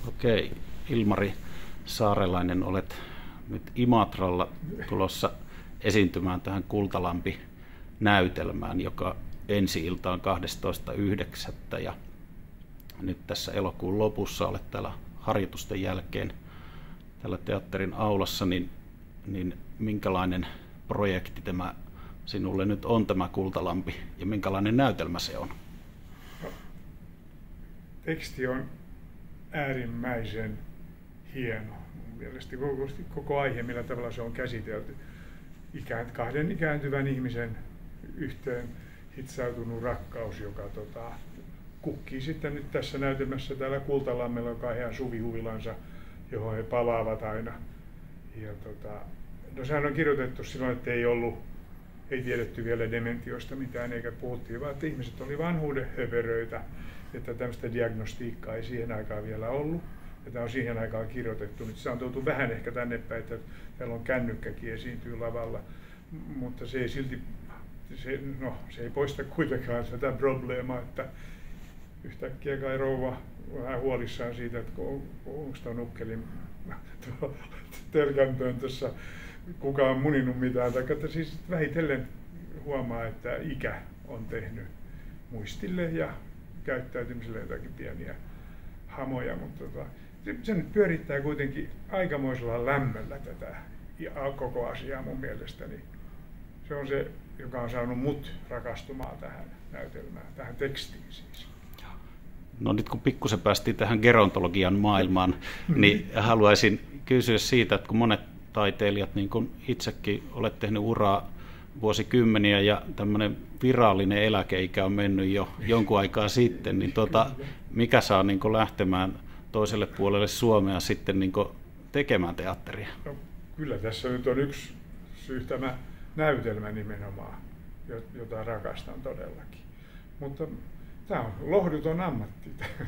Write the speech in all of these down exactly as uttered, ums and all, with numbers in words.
Okei, Ilmari Saarelainen, olet nyt Imatralla tulossa esiintymään tähän Kultalampi-näytelmään, joka ensi-ilta on kahdestoista yhdeksättä ja nyt tässä elokuun lopussa olet täällä harjoitusten jälkeen täällä teatterin aulassa, niin, niin minkälainen projekti tämä sinulle nyt on tämä Kultalampi ja minkälainen näytelmä se on? No, teksti on äärimmäisen hieno mun mielestä. Koko, koko aihe, millä tavalla se on käsitelty. Ikään, kahden ikääntyvän ihmisen yhteen hitsautunut rakkaus, joka tota, kukkii sitten nyt tässä näytelmässä täällä Kultalammella, joka on heidän suvihuvilansa, johon he palaavat aina. Ja tota, no sehän on kirjoitettu silloin, että ei ollut, ei tiedetty vielä dementioista mitään, eikä puhuttiin, vaan että ihmiset oli vanhuuden höperöitä, että tämmöistä diagnostiikkaa ei siihen aikaan vielä ollut. Ja tämä on siihen aikaan kirjoitettu. Nyt se on tuotu vähän ehkä tänne päin, että täällä on kännykkäkin esiintyy lavalla, mutta se ei silti, se, no, se ei poista kuitenkaan sitä probleemaa, että yhtäkkiä kai rouva vähän huolissaan siitä, että onko tuo nukkelin terkanpöntössä kukaan muninut mitään, tai että siis vähitellen huomaa, että ikä on tehnyt muistille ja käyttäytymiselle jotakin pieniä hamoja, mutta tota, se, se nyt pyörittää kuitenkin aikamoisella lämmöllä tätä koko asiaa mun mielestäni. Se on se, joka on saanut mut rakastumaan tähän näytelmään, tähän tekstiin siis. No nyt kun pikkusen päästiin tähän gerontologian maailmaan, niin haluaisin kysyä siitä, että kun monet taiteilijat, niin kuin itsekin olet tehnyt uraa vuosikymmeniä ja tämmöinen virallinen eläkeikä on mennyt jo jonkun aikaa sitten, niin tuota, mikä saa niin kuin lähtemään toiselle puolelle Suomea sitten niin kuin tekemään teatteria? No, kyllä tässä nyt on yksi syy tämä näytelmä nimenomaan, jota rakastan todellakin. Mutta tämä on lohduton ammatti.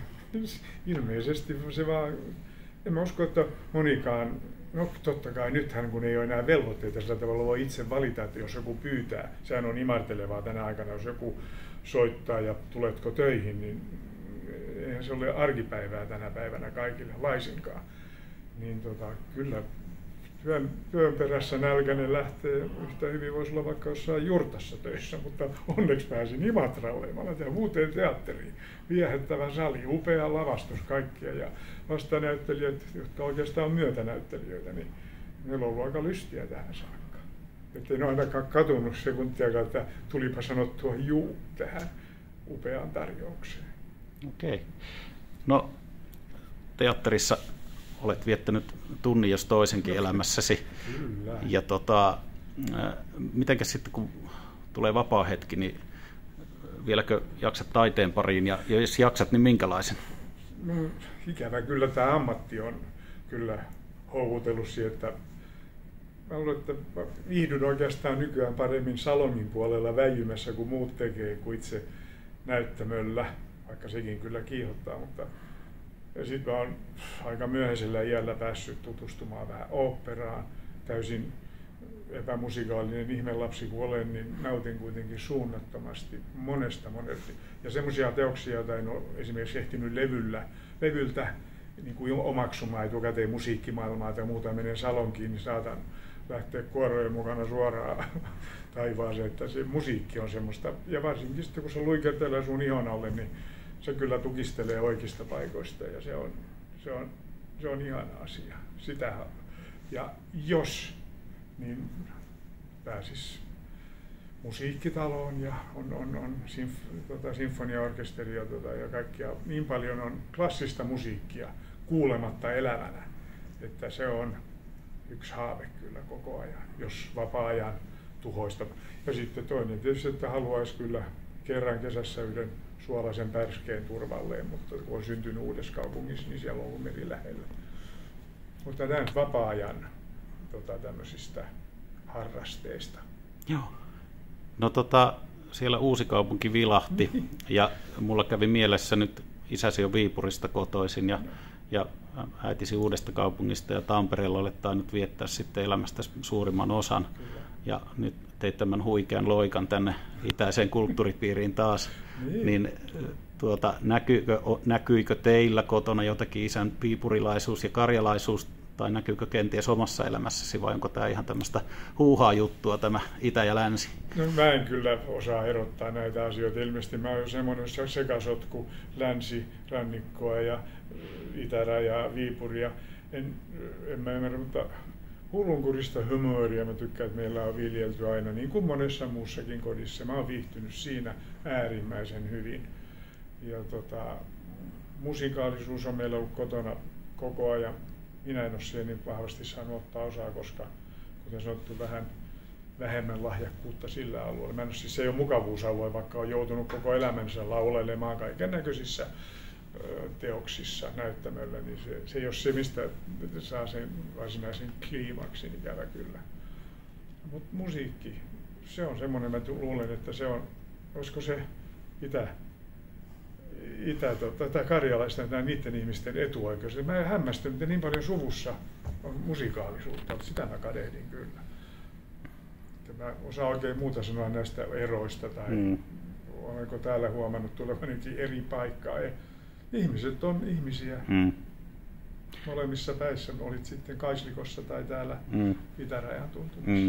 Ilmeisesti se vaan, en mä usko, että monikaan, no totta kai nythän kun ei ole enää velvoitteita sillä tavalla voi itse valita, että jos joku pyytää, sehän on imartelevaa tänä aikana, jos joku soittaa ja tuletko töihin, niin eihän se ole arkipäivää tänä päivänä kaikille laisinkaan. Niin tota, kyllä työn, työn perässä nälkäinen lähtee yhtä hyvin, voisi olla vaikka jossain jurtassa töissä, mutta onneksi pääsin Imatralle. Mä olen tehnyt uuteen teatteriin. Viehättävä sali, upea lavastus kaikkia ja vastanäyttelijät, jotka oikeastaan on myötänäyttelijöitä, niin meillä on ollut aika lystiä tähän saakka. Että en ole ainakaan katunut sekuntiakaan, että tulipa sanottua juu tähän upeaan tarjoukseen. Okei. No teatterissa olet viettänyt tunnin jos toisenkin elämässäsi. Kyllä. Ja tota, mitenkäs sitten kun tulee vapaa hetki, niin vieläkö jaksat taiteen pariin ja jos jaksat, niin minkälaisen? No, ikävä kyllä tämä ammatti on kyllä houkutellut siihen, että mä luulen, että viihdyn oikeastaan nykyään paremmin salongin puolella väijymässä kuin muut tekee kuin itse näyttämöllä, vaikka sekin kyllä kiihottaa, mutta ja sitten mä oon aika myöhäisellä iällä päässyt tutustumaan vähän oopperaan, täysin epämusikaalinen ihmelapsi kuin olen, niin nautin kuitenkin suunnattomasti monesta monesti. Ja semmoisia teoksia, joita en ole esimerkiksi ehtinyt levyllä, levyltä niin kuin omaksumaan etukäteen musiikkimaailmaa tai muuta, menen salonkiin, niin saatan lähteä kuorojen mukana suoraan taivaaseen, että se musiikki on semmoista. Ja varsinkin sitten kun se luikertelee sun ihon alle, niin se kyllä tukistelee oikeista paikoista ja se on, se on, se on ihana asia. Sitä, ja jos niin pääsis musiikkitaloon ja on, on, on sinf, tota, sinfoniaorkesteria tota, ja kaikkia, niin paljon on klassista musiikkia kuulematta elävänä, että se on yksi haave kyllä koko ajan, jos vapaa-ajan tuhoista. Ja sitten toinen tietysti, että haluaisi kyllä kerran kesässä yhden suolaisen pärskeen turvalleen, mutta kun on syntynyt Uudessakaupungissa, niin siellä on ollut meri lähellä. Mutta tämän vapaa-ajan tota, tämmöisistä harrasteista. Joo. No tota, siellä Uusikaupunki vilahti ja mulla kävi mielessä nyt, isäsi on Viipurista kotoisin ja, ja äitisi Uudestakaupungista ja Tampereella olet tainnut viettää sitten elämästä suurimman osan. Kyllä. Ja nyt teit tämän huikean loikan tänne itäiseen kulttuuripiiriin taas. Niin. Niin tuota, näkyykö, näkyykö teillä kotona jotakin isän piipurilaisuus ja karjalaisuus, tai näkyykö kenties omassa elämässäsi, vai onko tämä ihan tämmöistä huuhaa juttua, tämä itä ja länsi? No, mä en kyllä osaa erottaa näitä asioita. Ilmeisesti mä oon semmoinen sekasotku länsirannikkoa ja itärajaa, Viipuria. En, en mä ymmärrä, mutta hullunkurista humööriä mä tykkään, että meillä on viljelty aina, niin kuin monessa muussakin kodissa. Mä oon viihtynyt siinä äärimmäisen hyvin. Ja tota, musikaalisuus on meillä ollut kotona koko ajan. Minä en ole siihen niin vahvasti saanut ottaa osaa, koska kuten sanottu, vähän vähemmän lahjakkuutta sillä alueella. Mä en ole, siis se ei ole mukavuusalue, vaikka on joutunut koko elämänsä laulelemaan kaiken näköisissä teoksissa näyttämöllä, niin se, se ei ole se, mistä saa sen varsinaisen kliimaksin, ikävä kyllä. Mutta musiikki, se on semmoinen, mä luulen, että se on, olisiko se itä, itä tota, tai karjalaisten tai niiden ihmisten etuoikeus. Mä en hämmästynyt, että niin paljon suvussa on musikaalisuutta, sitä mä kadehdin kyllä. Mä osaan oikein muuta sanoa näistä eroista, tai mm. olenko täällä huomannut tulevanikin eri paikkaa. Ihmiset on ihmisiä. Mm. Molemmissa päissä, olit sitten Kaislikossa tai täällä mm. itärajan tuntumassa. Mm.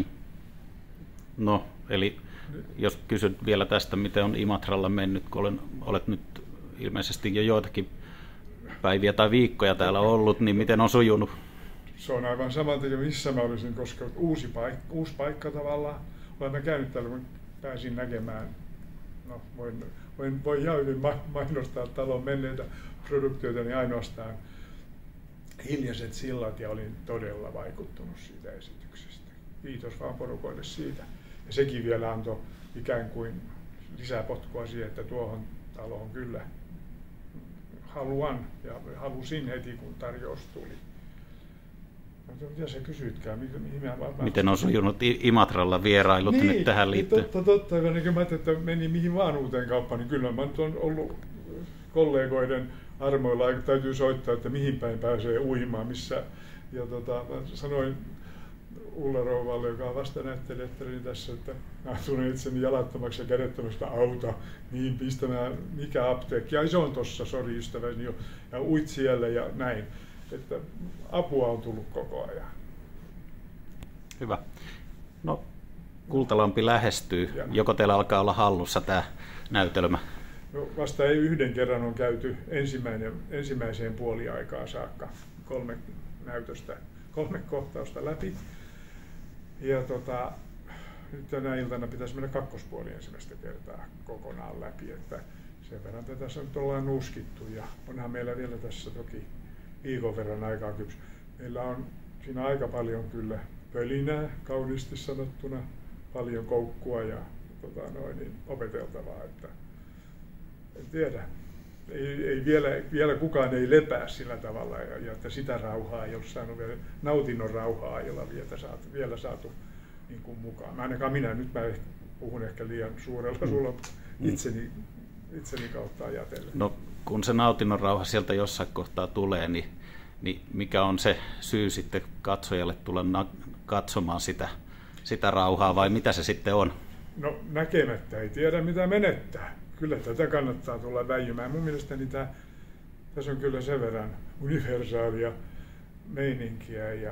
No, eli jos kysyt vielä tästä, miten on Imatralla mennyt, kun olen, olet nyt ilmeisesti jo joitakin päiviä tai viikkoja täällä ollut, niin miten on sujunut? Se on aivan samalta kuin missä mä olisin, koska uusi paikka, uusi paikka tavallaan. Olen käynyt täällä, kun pääsin näkemään, no voin, voin, voin jäydin mainostaa talon menneitä produktioita, niin ainoastaan Hiljaiset sillat, ja olin todella vaikuttunut siitä esityksestä. Kiitos vaan porukoille siitä. Ja sekin vielä antoi ikään kuin lisäpotkua siihen, että tuohon taloon kyllä haluan ja halusin heti, kun tarjous tuli. Mitä sä kysytkään? Mihin mä vaan... Miten on sujunut Imatralla vierailut niin, nyt tähän liittyen? Totta, totta. Niin mä ajattelin, että meni mihin vaan uuteen kauppaan, niin kyllä mä nyt on ollut kollegoiden armoilla, ja täytyy soittaa, että mihin päin pääsee uimaan, missä. Ja tota, sanoin Ulla Rouvalle, joka on vasta näyttelijättäni tässä, että mä tunnen itseni jalattomaksi ja kädettömäksi, auta, mihin pistämään, mikä apteekki. Ja se on tossa, sori ystäväni jo, ja uit siellä ja näin. Että apua on tullut koko ajan. Hyvä. No, Kultalampi lähestyy. Ja. Joko teillä alkaa olla hallussa tämä näytelmä? No, vasta ei yhden kerran on käyty ensimmäinen, ensimmäiseen puoliaikaan saakka kolme näytöstä, kolme kohtausta läpi. Ja tota, nyt tänä iltana pitäisi mennä kakkospuoli ensimmäistä kertaa kokonaan läpi. Että sen verran tätä nyt ollaan nuuskittu ja onhan meillä vielä tässä toki viikon verran aikaa kypsy. Meillä on siinä aika paljon kyllä pölinää, kauniisti sanottuna, paljon koukkua ja tota, noin, niin opeteltavaa. Että, en tiedä, ei, ei vielä, vielä kukaan ei lepää sillä tavalla ja, ja että sitä rauhaa ei ole saanut vielä, nautinnon rauhaa ei ole vielä saatu, vielä saatu niin kuin mukaan. Mä ainakaan minä, nyt mä puhun ehkä liian suurella sulla itseni, itseni kautta ajatellen. No, kun se nautinnon rauha sieltä jossain kohtaa tulee, niin, niin mikä on se syy sitten katsojalle tulla na- katsomaan sitä, sitä rauhaa, vai mitä se sitten on? No, näkemättä ei tiedä mitä menettää. Kyllä tätä kannattaa tulla väijymään. Mun mielestäni tämä, tässä on kyllä sen verran universaalia meininkiä ja,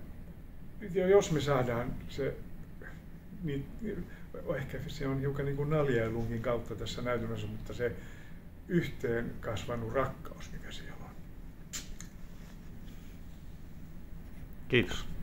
ja jos me saadaan se, niin, ehkä se on hiukan niin kuin naljailunkin kautta tässä näytelmässä, mutta se yhteen kasvanut rakkaus, mikä siellä on. Kiitos.